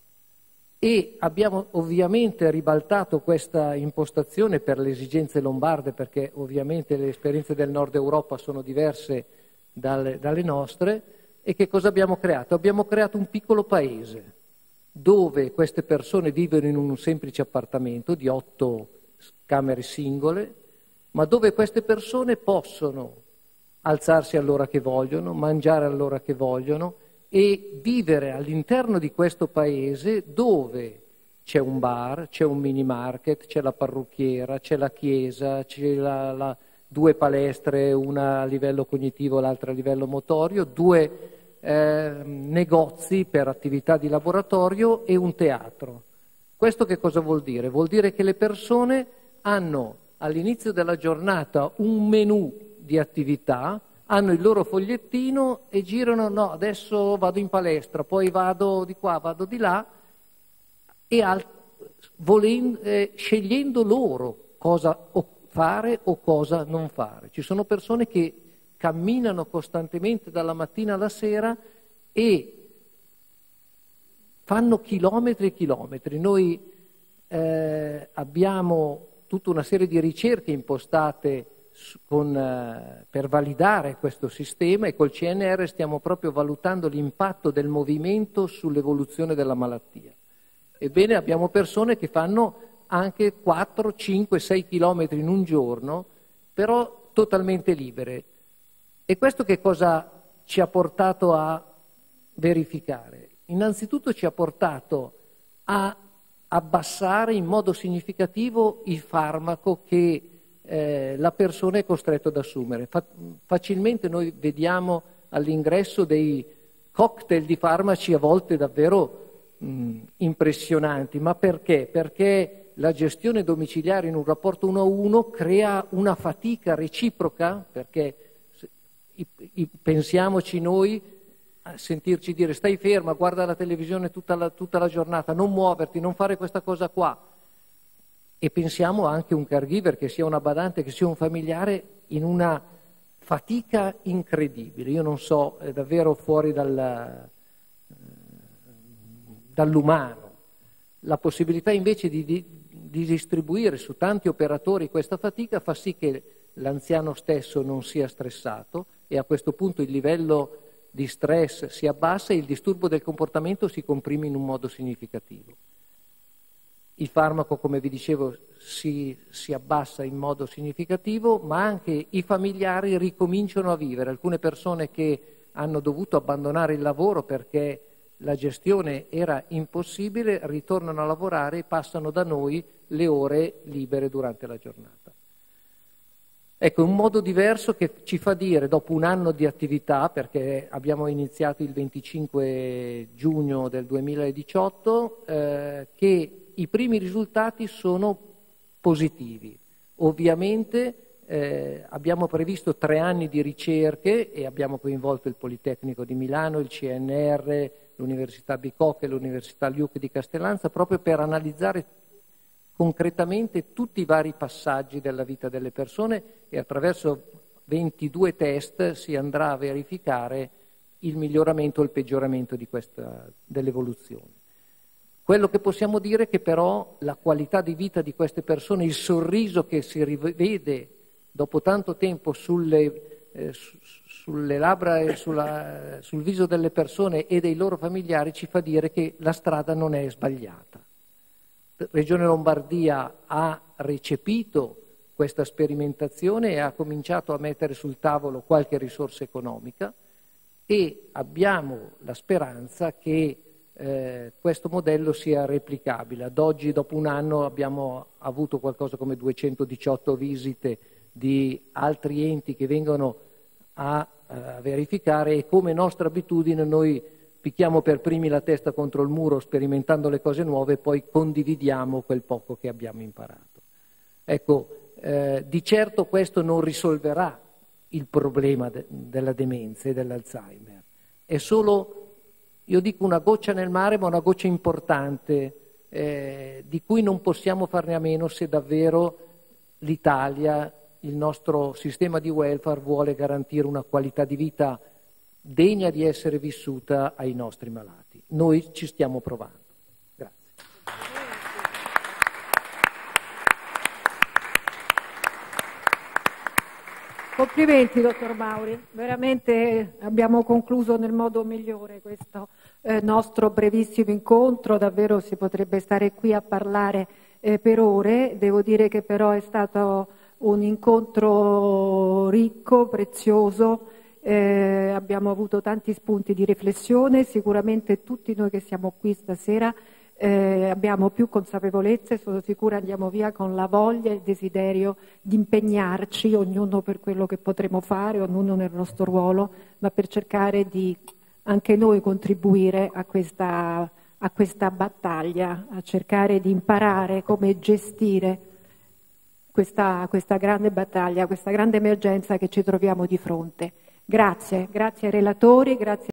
e abbiamo ovviamente ribaltato questa impostazione per le esigenze lombarde, perché ovviamente le esperienze del nord Europa sono diverse dalle nostre. E che cosa abbiamo creato? Abbiamo creato un piccolo paese dove queste persone vivono in un semplice appartamento di 8 camere singole, ma dove queste persone possono alzarsi all'ora che vogliono, mangiare all'ora che vogliono, e vivere all'interno di questo paese dove c'è un bar, c'è un mini market, c'è la parrucchiera, c'è la chiesa, c'è 2 palestre, una a livello cognitivo, l'altra a livello motorio, 2 negozi per attività di laboratorio e un teatro. Questo che cosa vuol dire? Vuol dire che le persone hanno all'inizio della giornata un menù di attività, hanno il loro fogliettino e girano: no, adesso vado in palestra, poi vado di qua, vado di là, e scegliendo loro cosa fare o cosa non fare. Ci sono persone che camminano costantemente dalla mattina alla sera e fanno chilometri e chilometri. Noi abbiamo tutta una serie di ricerche impostate per validare questo sistema, e col CNR stiamo proprio valutando l'impatto del movimento sull'evoluzione della malattia. Ebbene, abbiamo persone che fanno anche 4, 5, 6 chilometri in un giorno, però totalmente libere. E questo che cosa ci ha portato a verificare? Innanzitutto ci ha portato a abbassare in modo significativo il farmaco che la persona è costretta ad assumere. Facilmente noi vediamo all'ingresso dei cocktail di farmaci a volte davvero impressionanti. Ma perché? Perché la gestione domiciliare in un rapporto 1-1 crea una fatica reciproca, perché pensiamoci noi a sentirci dire: stai ferma, guarda la televisione tutta la giornata, non muoverti, non fare questa cosa qua. E pensiamo anche un caregiver, che sia una badante, che sia un familiare, in una fatica incredibile. Io non so, è davvero fuori dall'umano. La possibilità invece di distribuire su tanti operatori questa fatica fa sì che l'anziano stesso non sia stressato e a questo punto il livello di stress si abbassa e il disturbo del comportamento si comprime in un modo significativo. Il farmaco, come vi dicevo, si abbassa in modo significativo, ma anche i familiari ricominciano a vivere. Alcune persone che hanno dovuto abbandonare il lavoro perché la gestione era impossibile ritornano a lavorare e passano da noi le ore libere durante la giornata. Ecco, un modo diverso che ci fa dire, dopo un anno di attività, perché abbiamo iniziato il 25 giugno del 2018, che i primi risultati sono positivi. Ovviamente abbiamo previsto 3 anni di ricerche e abbiamo coinvolto il Politecnico di Milano, il CNR, l'Università Bicocca e l'Università Luc di Castellanza, proprio per analizzare concretamente tutti i vari passaggi della vita delle persone e attraverso 22 test si andrà a verificare il miglioramento o il peggioramento dell'evoluzione. Quello che possiamo dire è che però la qualità di vita di queste persone, il sorriso che si rivede dopo tanto tempo sulle labbra e sul viso delle persone e dei loro familiari ci fa dire che la strada non è sbagliata. Regione Lombardia ha recepito questa sperimentazione e ha cominciato a mettere sul tavolo qualche risorsa economica e abbiamo la speranza che questo modello sia replicabile. Ad oggi, dopo un anno, abbiamo avuto qualcosa come 218 visite di altri enti che vengono a verificare e come nostra abitudine noi picchiamo per primi la testa contro il muro sperimentando le cose nuove e poi condividiamo quel poco che abbiamo imparato. Ecco, di certo questo non risolverà il problema della demenza e dell'Alzheimer. È solo, io dico, una goccia nel mare, ma una goccia importante di cui non possiamo farne a meno se davvero l'Italia, il nostro sistema di welfare vuole garantire una qualità di vita degna di essere vissuta ai nostri malati. Noi ci stiamo provando. Grazie. Complimenti, dottor Mauri. Veramente abbiamo concluso nel modo migliore questo nostro brevissimo incontro. Davvero si potrebbe stare qui a parlare per ore. Devo dire che però è stato un incontro ricco, prezioso. Abbiamo avuto tanti spunti di riflessione, sicuramente tutti noi che siamo qui stasera abbiamo più consapevolezze, sono sicura andiamo via con la voglia e il desiderio di impegnarci, ognuno per quello che potremo fare, ognuno nel nostro ruolo, ma per cercare di anche noi contribuire a questa battaglia, a cercare di imparare come gestire questa grande battaglia, questa grande emergenza che ci troviamo di fronte. Grazie ai relatori, grazie